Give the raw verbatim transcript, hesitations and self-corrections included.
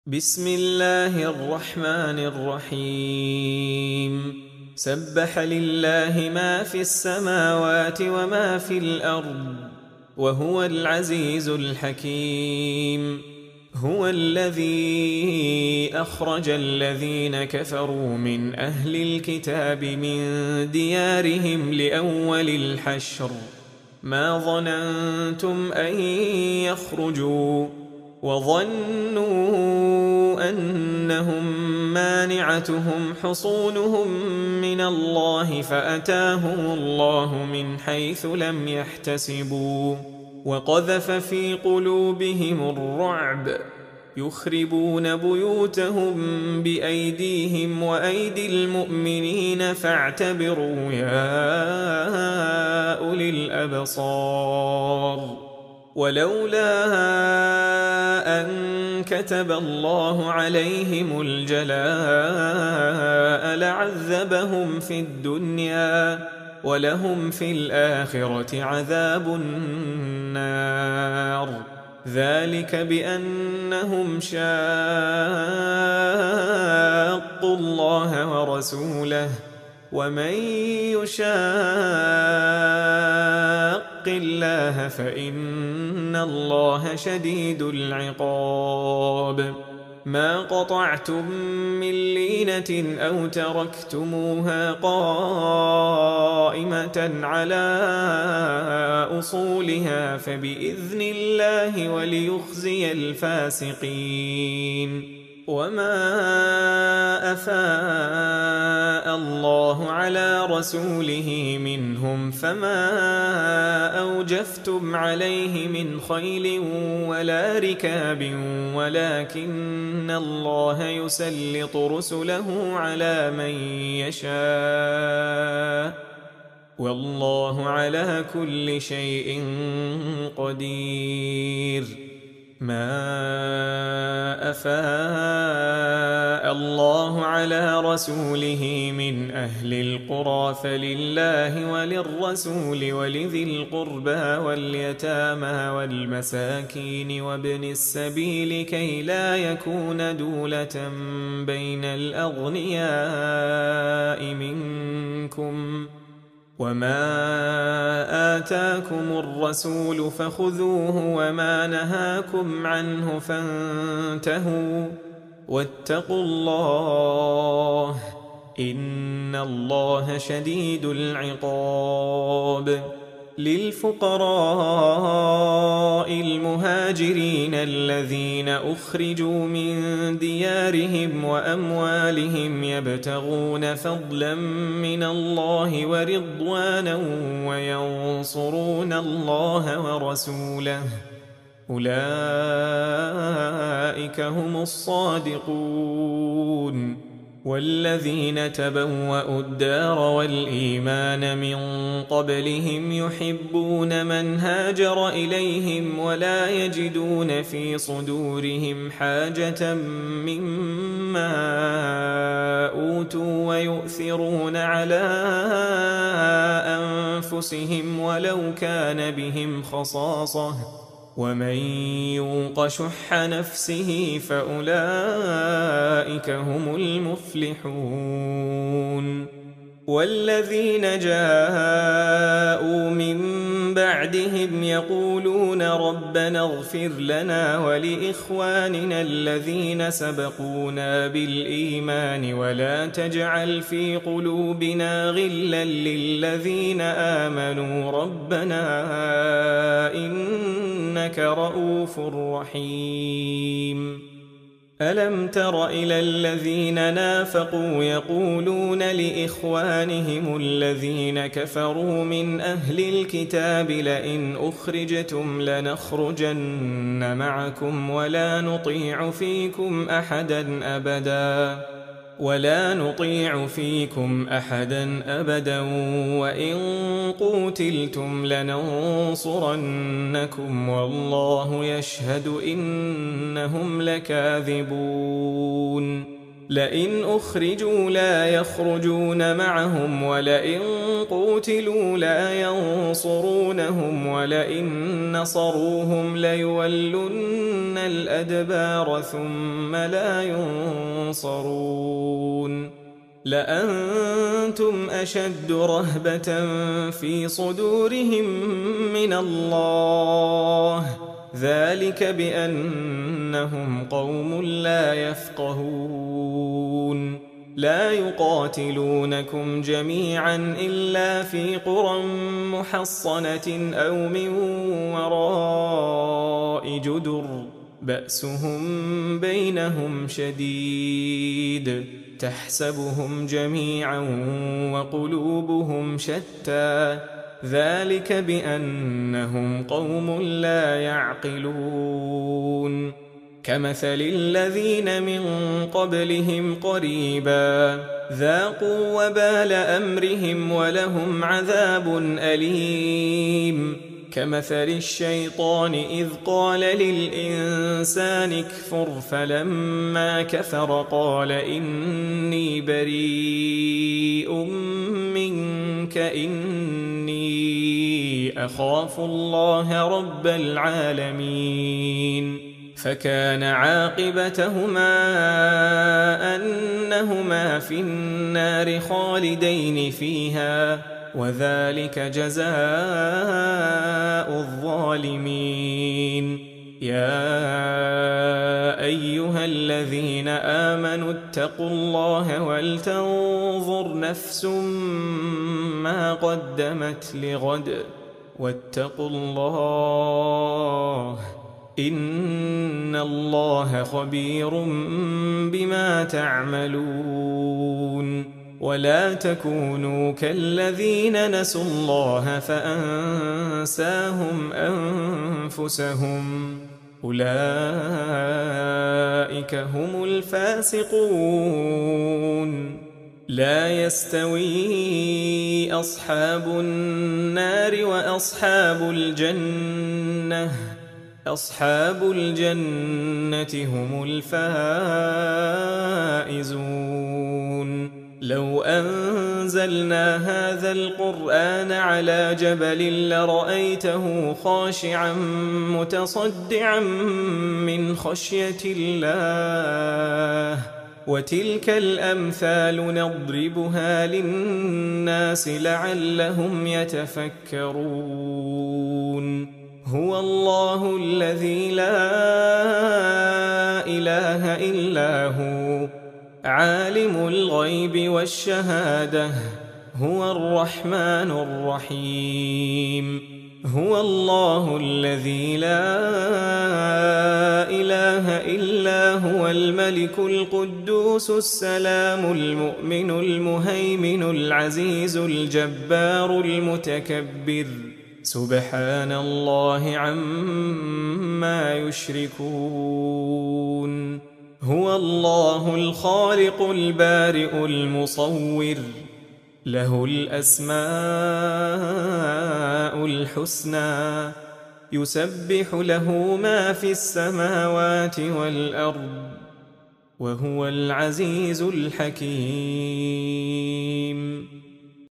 بسم الله الرحمن الرحيم سبح لله ما في السماوات وما في الأرض وهو العزيز الحكيم. هو الذي أخرج الذين كفروا من أهل الكتاب من ديارهم لأول الحشر ما ظننتم أن يخرجوا وظنوا أنهم مانعتهم حصونهم من الله فأتاهم الله من حيث لم يحتسبوا وقذف في قلوبهم الرعب يخربون بيوتهم بأيديهم وأيدي المؤمنين فاعتبروا يا أولي الأبصار. ولولا أن كتب الله عليهم الجلاء لعذبهم في الدنيا ولهم في الآخرة عذاب النار. ذلك بأنهم شاقوا الله ورسوله ومن يشاق الله فإن الله شديد العقاب. ما قطعتم من لينة أو تركتموها قائمة على أصولها فبإذن الله وليخزي الفاسقين. وما أفاء الله على رسوله منهم فما أوجفتم عليه من خيل ولا ركاب ولكن الله يسلط رسله على من يشاء والله على كل شيء قدير. ما أفاء الله على رسوله من أهل القرى فلله وللرسول ولذي القربى واليتامى والمساكين وابن السبيل كي لا يكون دولة بين الأغنياء منكم. وما آتاكم الرسول فخذوه وما نهاكم عنه فانتهوا واتقوا الله إن الله شديد العقاب. للفقراء المهاجرين الذين أخرجوا من ديارهم وأموالهم يبتغون فضلا من الله ورضوانا وينصرون الله ورسوله أولئك هم الصادقون. والذين تبوأوا الدار والإيمان من قبلهم يحبون من هاجر إليهم ولا يجدون في صدورهم حاجة مما أوتوا ويؤثرون على أنفسهم ولو كان بهم خصاصة ومن يوق شح نفسه فأولئك هم المفلحون. والذين جاءوا من بعدهم يقولون ربنا اغفر لنا ولإخواننا الذين سبقونا بالإيمان ولا تجعل في قلوبنا غلا للذين آمنوا ربنا إنك رؤوف رحيم. ألم تر إلى الذين نافقوا يقولون لإخوانهم الذين كفروا من أهل الكتاب لئن أخرجتم لنخرجن معكم ولا نطيع فيكم أحدا أبدا ولا نطيع فيكم أحدا أبدا وإن قوتلتم لننصرنكم والله يشهد إنهم لكاذبون. لئن أخرجوا لا يخرجون معهم ولئن قوتلوا لا ينصرونهم ولئن نصروهم ليولن الأدبار ثم لا ينصرون لأنتم أشد رهبة في صدورهم من الله ذلك بأنهم قوم لا يفقهون لا يقاتلونكم جميعا إلا في قرى محصنة أو من وراء جدر بأسهم بينهم شديد تحسبهم جميعا وقلوبهم شتى ذلك بأنهم قوم لا يعقلون كمثل الذين من قبلهم قريبا ذاقوا وبال أمرهم ولهم عذاب أليم كمثل الشيطان إذ قال للإنسان اكفر فلما كفر قال إني بريء منك إني أخاف الله رب العالمين فكان عاقبتهما أنهما في النار خالدين فيها وذلك جزاء الظالمين يا أيها الذين آمنوا اتقوا الله ولتنظر نفس ما قدمت لغد واتقوا الله إن الله خبير بما تعملون ولا تكونوا كالذين نسوا الله فأنساهم أنفسهم أولئك هم الفاسقون لا يستوي أصحاب النار وأصحاب الجنة أصحاب الجنة هم الفائزون لو أنزلنا هذا القرآن على جبل لرأيته خاشعا متصدعا من خشية الله وتلك الأمثال نضربها للناس لعلهم يتفكرون هو الله الذي لا إله إلا هو عالم الغيب والشهادة هو الرحمن الرحيم هو الله الذي لا إله إلا هو الملك القدوس السلام المؤمن المهيمن العزيز الجبار المتكبر سبحان الله عما يشركون هو الله الخالق البارئ المصور له الأسماء الحسنى يسبح له ما في السماوات والأرض وهو العزيز الحكيم